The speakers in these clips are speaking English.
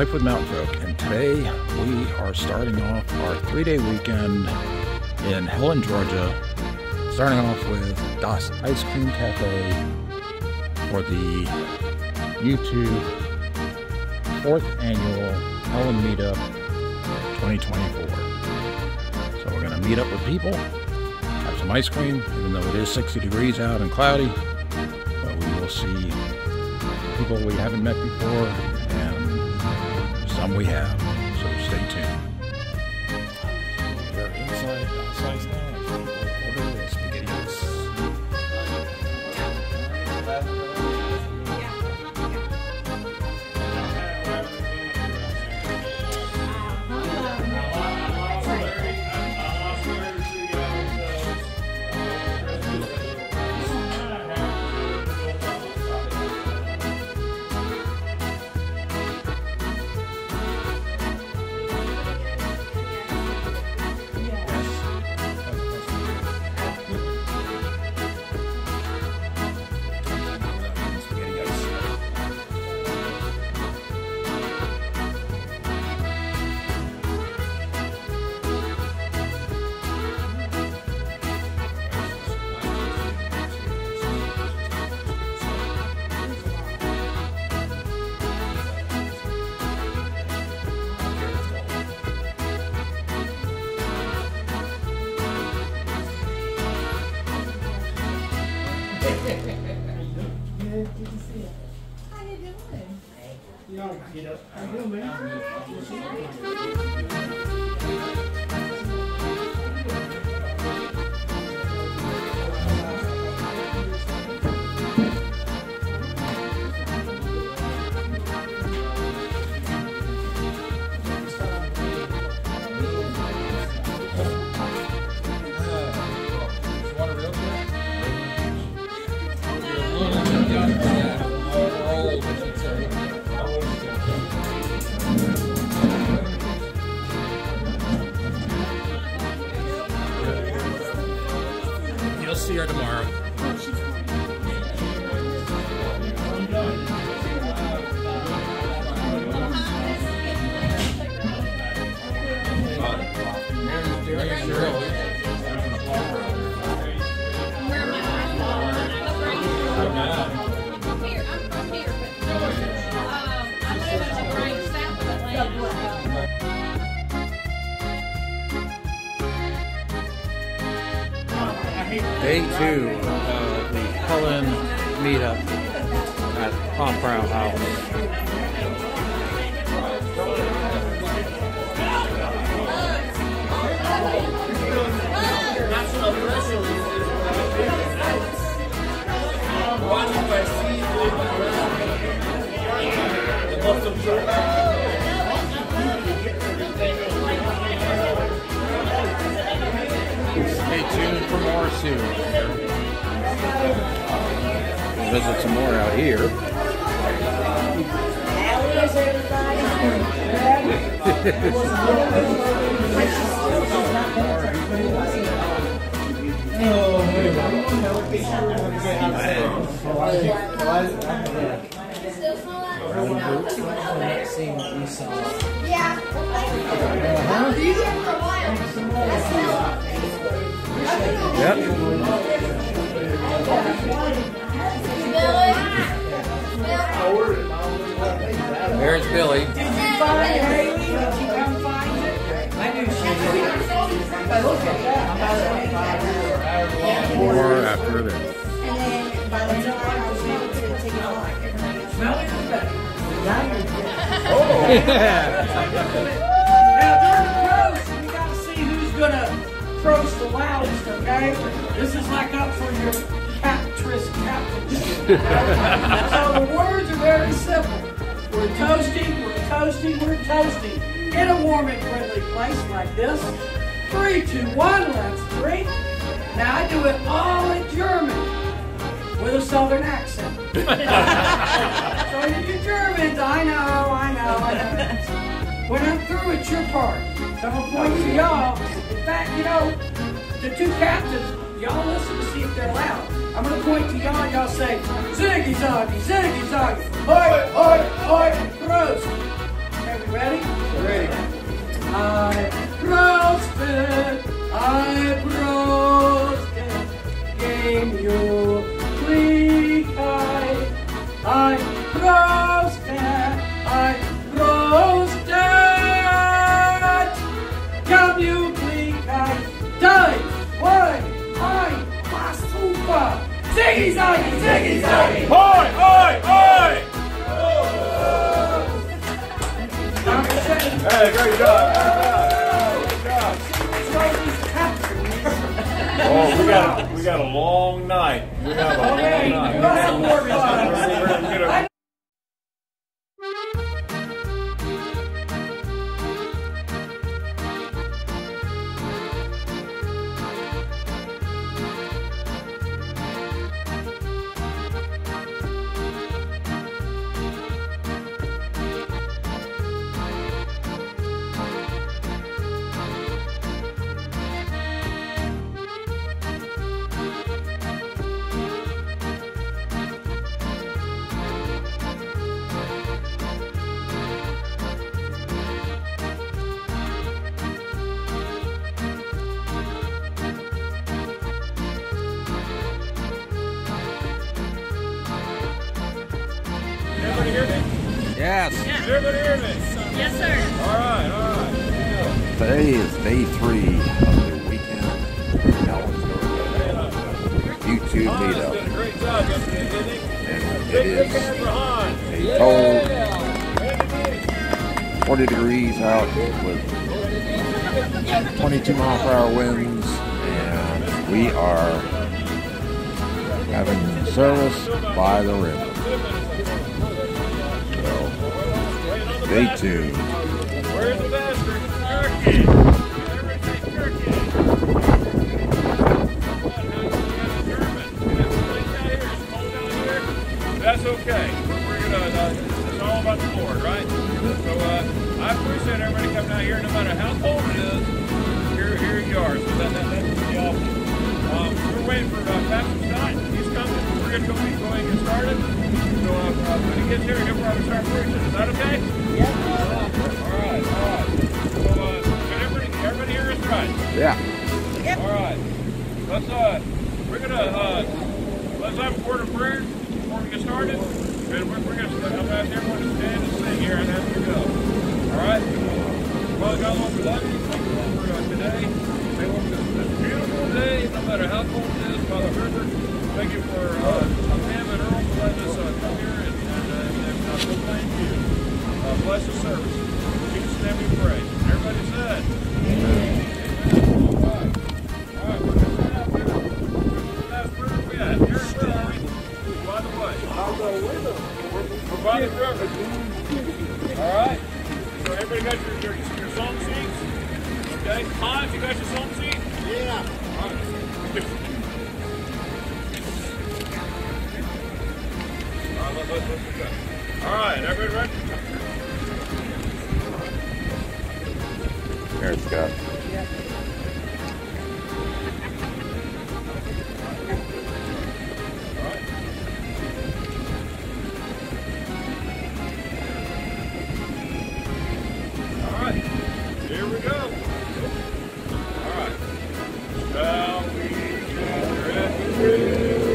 Life with Mountain Folk, and today we are starting off our 3-day weekend in Helen, Georgia, starting off with Das Ice Cream Cafe for the YouTube 4th Annual Helen Meetup 2024. So we're going to meet up with people, have some ice cream, even though it is 60 degrees out and cloudy, but we will see people we haven't met before and some we have, so stay tuned. We're inside size now. Order the SpaghettiOs. Good to see you. How you doing? You know, how you doing, man? You'll see her tomorrow. Day 2 of the Helen Meetup at Opera House. Stay tuned for more soon. We'll visit some more out here. Yep. There's Billy. Did you find it, Haley? Did you come find it? I knew she did. More after this. And then by the time I was able to take it off, smell it better. Now during the roast, we got to see who's gonna roast the loudest, okay? This is like up for your captainship. So the words are very simple. We're toasting, we're toasting, we're toasting. In a warm and friendly place like this. 3, 2, 1, let's drink. Now I do it all in German with a southern accent. So you Germans, I know. When I'm through, it's your part. So I'm gonna point to y'all. In fact, you know, the 2 captains, y'all listen to see if they're loud. I'm gonna point to y'all, y'all say, ziggy zaggy, ziggy zaggy, hoi, hoi, hoi, prost. Okay, Ready? Ready. I roasted, game you bleak eye. I roasted, come you bleak eye. Die, why, super. Ziggy zaggy, ziggy zaggy. Oi, oi, oi! Hey, great job, great job. Oh, we got a long night. We have a long night. Everybody hear me? Yes. Everybody hear me? Yes, sir. All right, all right. Today is day 3 of the weekend Helen, YouTube Meetup. Did a great job yesterday, didn't he? And it Big is hand for Han. a cold 40 degrees out with 22-mile-per-hour winds, and we are having service by the river. So, stay tuned. Where's the bastard? Turkey. Everybody say turkey. That's okay. We're gonna. It's all about the Lord, right? So I appreciate everybody coming out here, no matter how cold it is. Here you are. So that's pretty awesome. We're waiting for Pastor Scott. He's coming. We're gonna go ahead and get started. So when he gets here, he'll probably start preaching. Is that okay? Yeah. All right. So can everybody hear us right? Yeah. Yep. All right. Let's have a word of prayer before we get started. And we're gonna I'm gonna ask everyone to stand and sing here and as we go. All right. Father God, Lord, we love you. Thank you, Lord, for today. May Lord, this beautiful day, no matter how cold it is, Father Herbert. Thank you for Pam and Earl for letting us come here and proclaim you. Bless the service. In Jesus' name we pray. Everybody said. Amen. All right. We're going to set out there. Last prayer we had. Here's where are we? By the way. I'll go with them. We're by the river. All right. So everybody got your song sheets? Okay. Hans, you got your song sheet? Yeah. All right. All right, everybody ready? There's Scott. Yeah. All right. All right, here we go. All right. Shall we gather at the tree?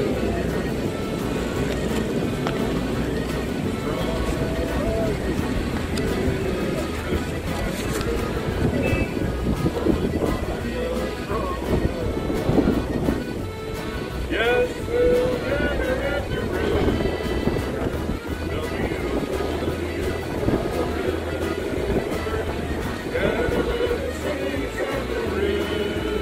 Yes, we'll gather at your room. There'll be gather at the seas of the river.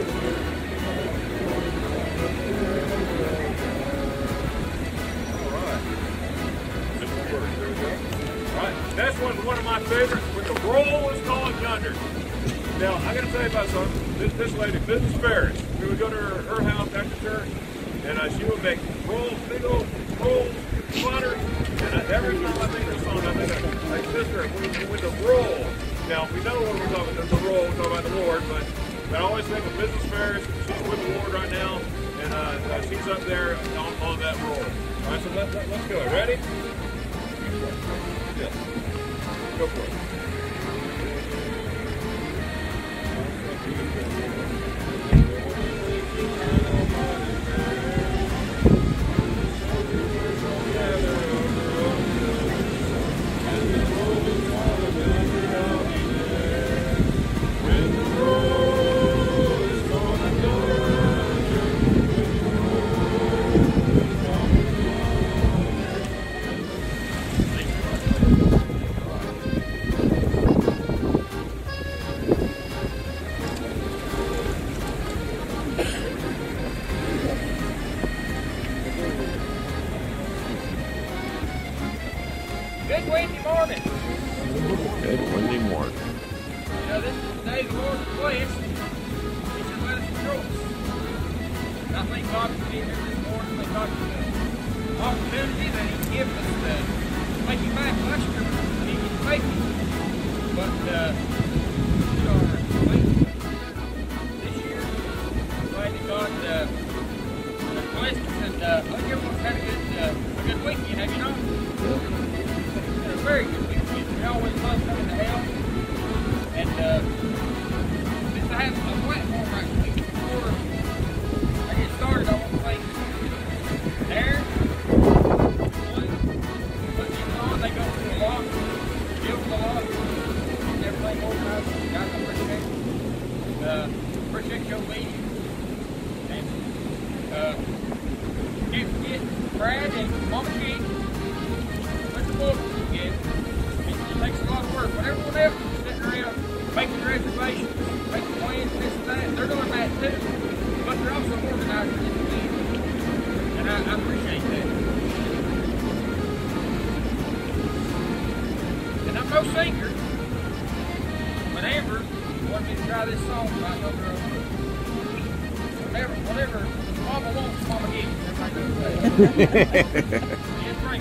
All right. Just one word. There we go. All right. That's one of my favorites. When the roll is called yonder. Now, I got to tell you about something. This lady, Mrs. Ferris, we would go to her house after church, and she would make rolls, big old rolls, butter, and every time I think of the song, I think of my sister with the roll. Now, we know what we're talking about, the roll, we're talking about the Lord, but I always think of Mrs. Ferris. She's with the Lord right now, and she's up there on that roll. All right, so let's go. Ready? Yeah. Go for it. day the Lord has blessed, He should let us rejoice. And I thank God for being here this morning. Thank God for the opportunity that He's given us to make it back last year. He didn't make it. But we are thankful this year. Glad that God has blessed us, and I think everyone's had a good weekend, have you not? It's been a very good weekend. We always love coming to Helen. And just to have a platform right quick before I get started, I want to thank Darren, putting it on. They go through a lot, deal with a lot, everything organized. Guys, I appreciate it. Appreciate your meeting. And can't forget Brad and Mama King. Put the book together. It takes a lot of work. When everyone else is sitting around making reservations, making plans, this and that, they're doing that too. But they're also organizing this event. And I appreciate that. And I'm no singer, but Amber wanted me to try this song by No Girl. Whatever Mama wants, Mama gets. Everybody knows that. Yes, right.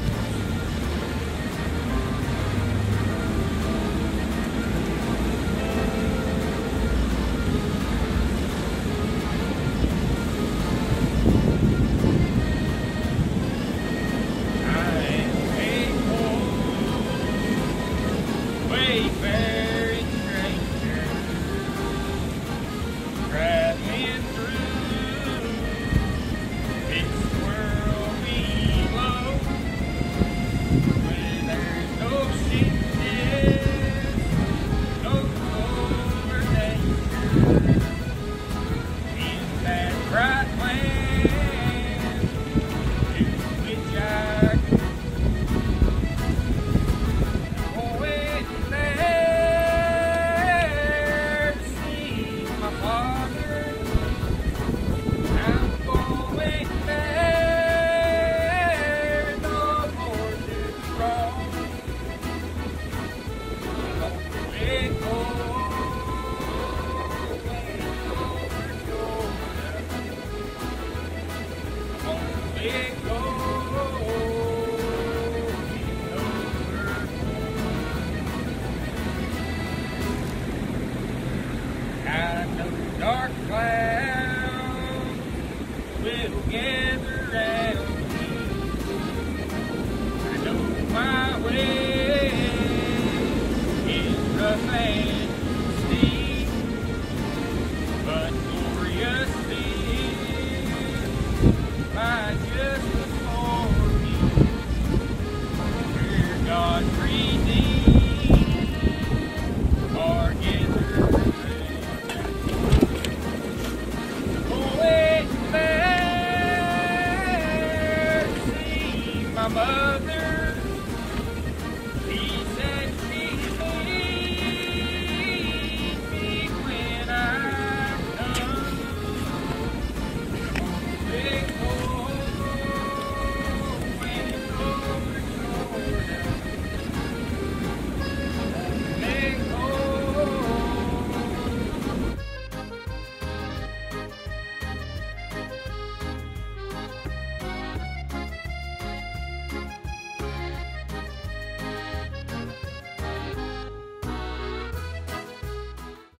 Dark clouds will gather round me. I know my way.